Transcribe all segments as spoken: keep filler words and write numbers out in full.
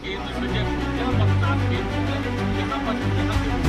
केंद्र विजयपुर यह मतदान केंद्र है। यहाँ पर यहाँ के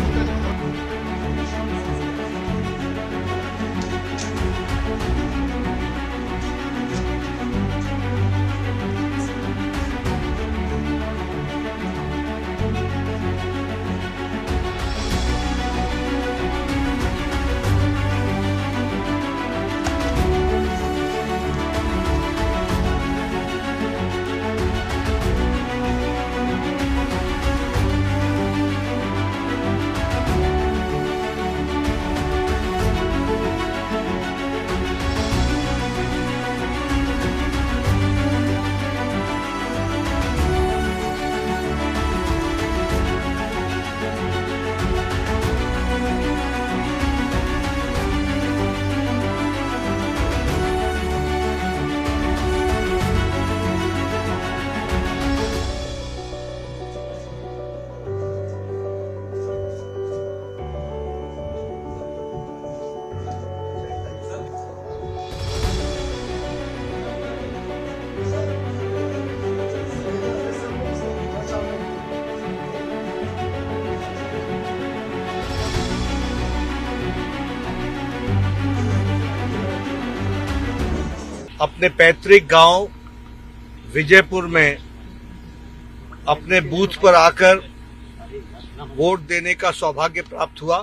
अपने पैतृक गांव विजयपुर में अपने बूथ पर आकर वोट देने का सौभाग्य प्राप्त हुआ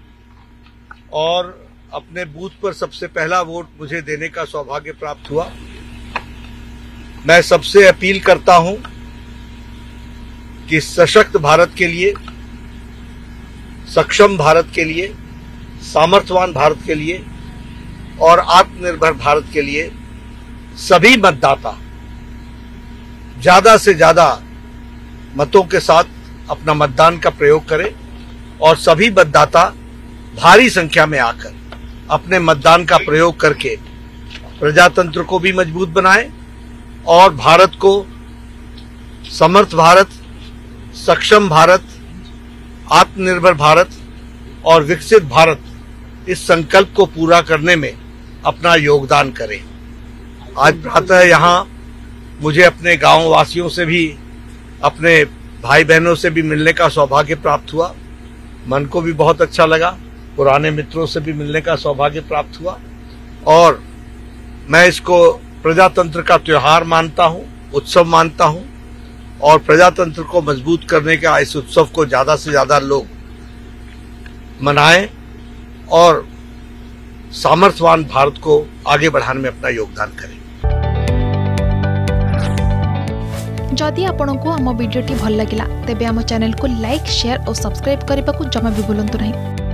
और अपने बूथ पर सबसे पहला वोट मुझे देने का सौभाग्य प्राप्त हुआ। मैं सबसे अपील करता हूं कि सशक्त भारत के लिए, सक्षम भारत के लिए, सामर्थ्यवान भारत के लिए और आत्मनिर्भर भारत के लिए सभी मतदाता ज्यादा से ज्यादा मतों के साथ अपना मतदान का प्रयोग करें और सभी मतदाता भारी संख्या में आकर अपने मतदान का प्रयोग करके प्रजातंत्र को भी मजबूत बनाएं और भारत को समर्थ भारत, सक्षम भारत, आत्मनिर्भर भारत और विकसित भारत इस संकल्प को पूरा करने में अपना योगदान करें। आज प्रातः यहाँ मुझे अपने गांव वासियों से भी, अपने भाई बहनों से भी मिलने का सौभाग्य प्राप्त हुआ। मन को भी बहुत अच्छा लगा। पुराने मित्रों से भी मिलने का सौभाग्य प्राप्त हुआ और मैं इसको प्रजातंत्र का त्योहार मानता हूँ, उत्सव मानता हूँ और प्रजातंत्र को मजबूत करने का इस उत्सव को ज्यादा से ज्यादा लोग मनाएं और सामर्थ्यवान भारत को आगे बढ़ाने में अपना योगदान करें। जदि आपंक आम भिडी भल लगा तेब आम चैनल को लाइक, शेयर और सब्सक्राइब करने को जमा भी भूलु नहीं।